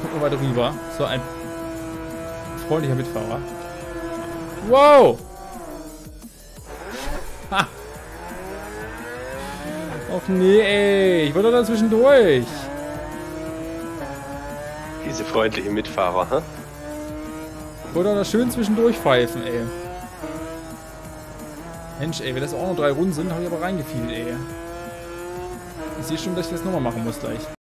Gucken wir mal drüber. So ein freundlicher Mitfahrer. Wow! Ha! Och nee, ey. Ich wollte doch da zwischendurch. Diese freundlichen Mitfahrer, hä? Ich wollte doch da schön zwischendurch pfeifen, ey. Mensch, ey, wenn das auch noch 3 Runden sind, habe ich aber reingefielt, ey. Ich sehe schon, dass ich das nochmal machen muss gleich.